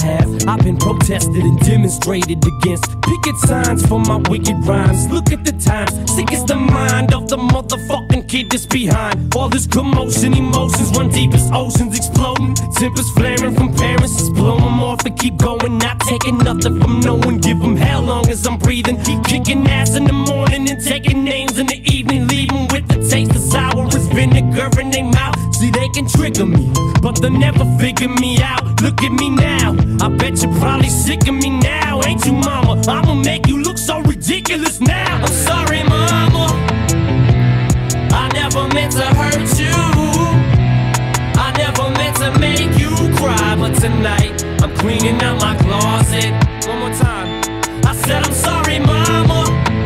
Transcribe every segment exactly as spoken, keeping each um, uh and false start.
have. I've been protested and demonstrated against. Picket signs for my wicked rhymes. Look at the times, sick is the mind of the motherfucking kid that's behind. All this commotion, emotions run deep as oceans exploding. Tempers flaring from parents, just blow them off and keep going. Not taking nothing from no one, give them hell long as I'm breathing. Keep kicking ass in the morning and taking names in the evening. Leaving with the taste of sour as vinegar in their mouth. See, they can trigger me, but they'll never figure me out. Look at me now, I bet you're probably sick of me now. Ain't you, mama? I'ma make you look so ridiculous now. I'm sorry, mama, I never meant to hurt you. I never meant to make you cry, but tonight I'm cleaning out my closet. One more time, I said I'm sorry, mama,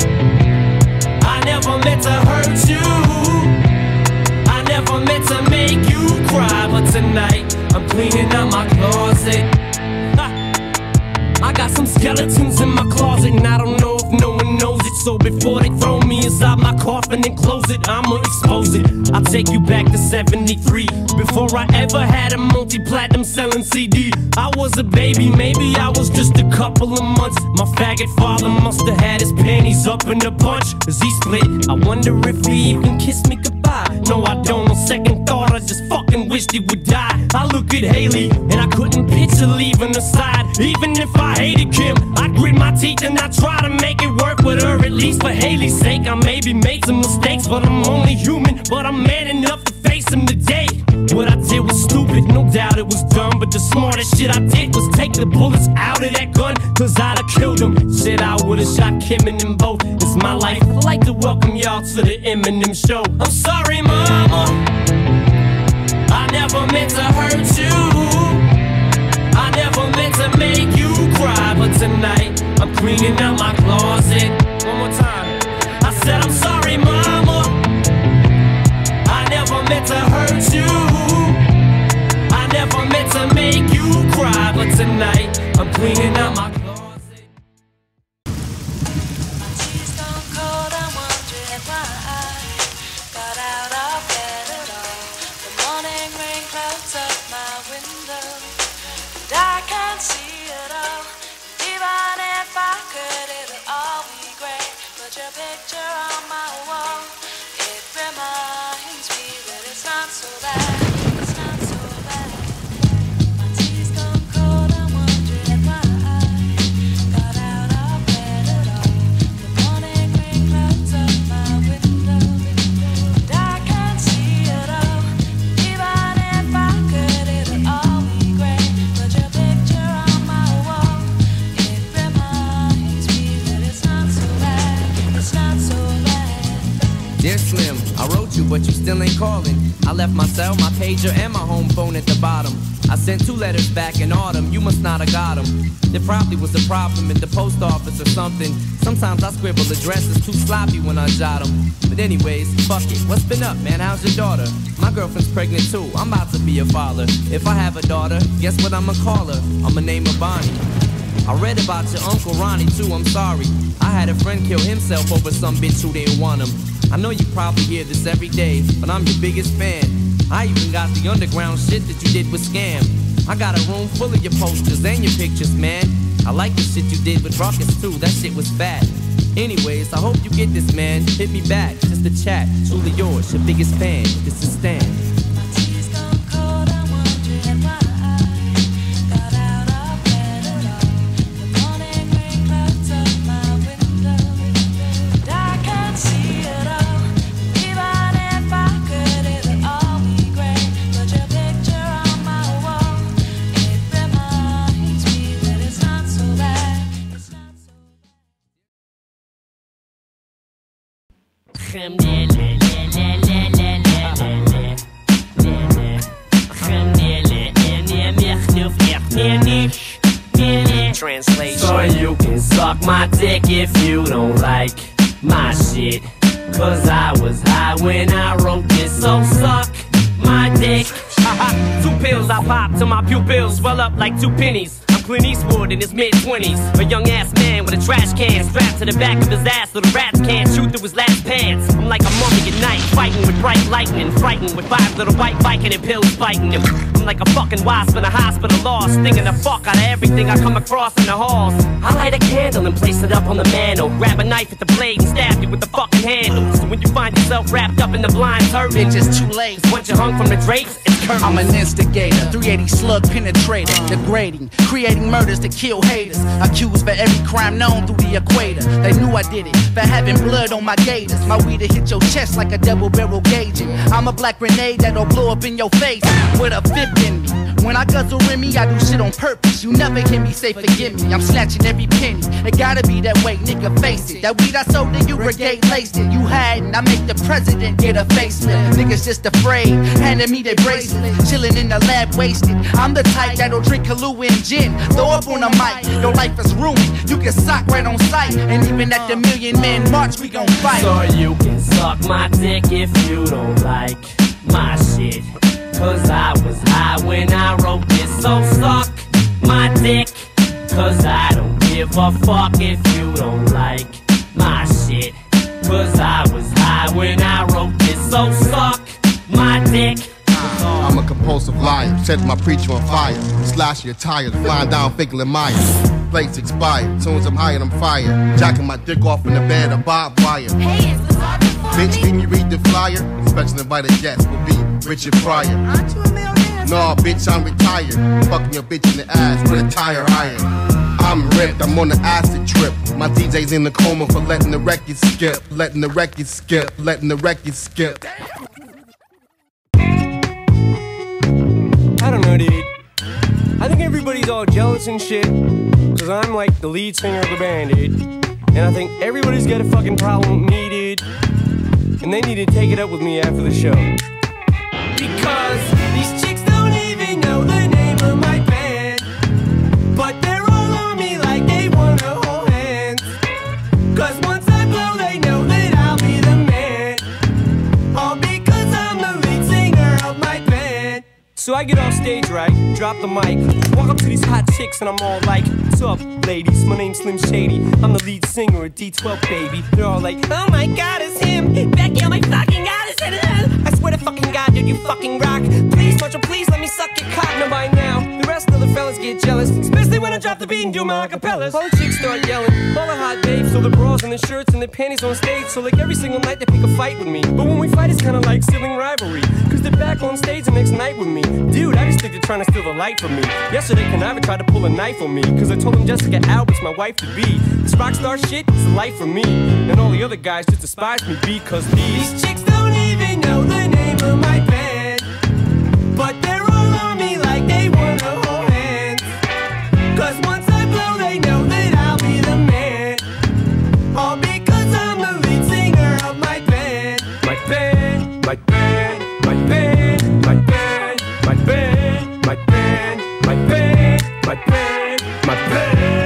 I never meant to hurt you. I never meant to make you cry, but tonight I'm cleaning out my closet. I got some skeletons in my closet, and I don't know if no one knows it. So before they throw me inside my coffin and close it, I'ma expose it. I'll take you back to seventy-three, before I ever had a multi-platinum selling C D. I was a baby, maybe I was just a couple of months. My faggot father must have had his panties up in a bunch, cause he split. I wonder if he even kissed me goodbye. No, I don't. On second thought, I just fucking wished he would die. I look at Haley, and I couldn't picture leaving her side. Even if I hated Kim, I grit my teeth and I try to make it work with her. At least for Haley's sake, I maybe made some mistakes, but I'm only human. But I'm man enough to face them today. What I did was stupid, no doubt it was dumb, but the smartest shit I did was take the bullets out of that gun, cause I'd have killed him. Shit, I would've shot Kim and them both. It's my life. I'd like to welcome y'all to the Eminem show. I'm sorry, mama, I never meant to hurt you. I never meant to make you cry, but tonight I'm cleaning out my closet. One more time, I said I'm sorry, mama, I never meant to hurt you. I never meant to make you cry, but tonight I'm cleaning out my closet. My tea's gone cold, I'm wondering why I got out of bed at all. The morning rain clouds up my window, and I can't see it all. Even if I could, it'll all be great. Put your picture on my wall, it reminds me that it's not so bad. It's not so bad. My tea's gone cold, I'm wondering why I got out of bed at all. The morning rain clouds up my window, and I can't see it all. Even if I could, it'll all be great. Put your picture on my wall, it reminds me that it's not so bad. It's not so bad. Dear Slim, I wrote you, but you still ain't calling. I left my cell, my pager, and my home phone at the bottom. I sent two letters back in autumn, you must not have got them. There probably was a problem at the post office or something. Sometimes I scribble addresses too sloppy when I jot them. But anyways, fuck it, what's been up, man? How's your daughter? My girlfriend's pregnant too, I'm about to be a father. If I have a daughter, guess what I'ma call her? I'ma name her Bonnie. I read about your Uncle Ronnie too, I'm sorry. I had a friend kill himself over some bitch who didn't want him. I know you probably hear this every day, but I'm your biggest fan. I even got the underground shit that you did with Scam. I got a room full of your posters and your pictures, man. I like the shit you did with Ruckus too, that shit was fat. Anyways, I hope you get this, man. Hit me back, just a chat. Truly yours, your biggest fan. This is Stan. My tea's gone cold, I'm wondering why I got out of bed at all. The morning rain clouds up my window, and I can't see it all. Even if I could, it'll all be great. Put your picture on my wall, it reminds me that it's not so bad. It's not so Translation. So you can suck my dick if you don't like my shit, cause I was high when I wrote this, so suck my dick. Two pills I pop till my pupils swell up like two pennies. I'm Clint Eastwood in his mid-twenties, a young-ass man with a trash can strapped to the back of his ass so the rats can't shoot through his last pants. I'm like a mummy at night, fighting with bright lightning, frightened with five little white Viking and pills fighting him. I'm like a fucking wasp in a hospital lost, stinging the fuck out of everything I come across in the halls. I light a candle and place it up on the mantle, grab a knife at the blade and stab you with the fucking handle. So when you find yourself wrapped up in the blind hurting, it's just too late. Once you're hung from the drapes, it's curtains. I'm an instigator, three eighty slug penetrator, degrading, creating murders to kill haters, accused for every crime known through the equator. They knew I did it for having blood on my gators. My weed'll hit your chest like a double barrel gauging. I'm a black grenade that'll blow up in your face with a fifth in me. When I guzzle in me, I do shit on purpose. You never hear me say forgive me. I'm snatching every penny. It gotta be that way, nigga, face it. That weed I sold to you, brigade laced it. You hadn't, I make the president get a facelift. Niggas just afraid, handing me their bracelet. Chilling in the lab, wasted. I'm the type that'll drink Kahlua and gin. Throw up on a mic, your life is ruined. You get socked right on sight. And even at the Million Man March, we gon' fight. So you can suck my dick if you don't like my shit, cause I was high when I wrote this. So suck my dick, cause I don't give a fuck if you don't like my shit, cause I was high when I wrote this. So suck my dick. I'm a compulsive liar, set my preacher on fire, slash your tires, flying down Fickle and Myers. Plates expired, soon as I'm high and I'm fired, jacking my dick off in the bed of barbed wire. Hey, is this all before Bitch, me? can you read the flyer? Special invited guests will be Richard Pryor. Aren't you a millionaire? Nah, bitch, I'm retired. Fucking your bitch in the ass with a tire iron. I'm ripped, I'm on the acid trip. My D J's in the coma for letting the record skip, letting the record skip, letting the record skip. I don't know, dude. I think everybody's all jealous and shit, cause I'm like the lead singer of the band, dude. And I think everybody's got a fucking problem with me, dude. And they need to take it up with me after the show. Because these chicks don't even know the name of my band, but they're all on me like they wanna hold hands. Cause once I blow, they know that I'll be the man. All because I'm the lead singer of my band. So I get off stage, right, drop the mic, walk up to these hot chicks and I'm all like, what's up, ladies, my name's Slim Shady, I'm the lead singer of D twelve, baby. They're all like, oh my god, it's him, Becky, oh my fucking god, it's him. I swear to fucking god, dude, you fucking rock. Please, Marshall, please let me suck your cock. Now by now, the rest of the fellas get jealous, especially when I drop the beat and do my acapellas. All the chicks start yelling, all the hot babes, so the bras and the shirts and the panties on stage. So like every single night they pick a fight with me, but when we fight it's kinda like sibling rivalry, cause they're back on stage the next night with me. Dude, I just think they're trying to steal the light from me. Yesterday, Conniver tried to pull a knife on me, cause I told him Jessica Albert's my wife to be. This rock star shit is the life for me, and all the other guys just despise me because these, these chicks don't even know the name of my band, but they're all on me like they wanna hold hands. Cause once I blow, they know that I'll be the man. All because I'm the lead singer of my band. My band, my band, my band, my band, my band, my band, my band, my band, my band.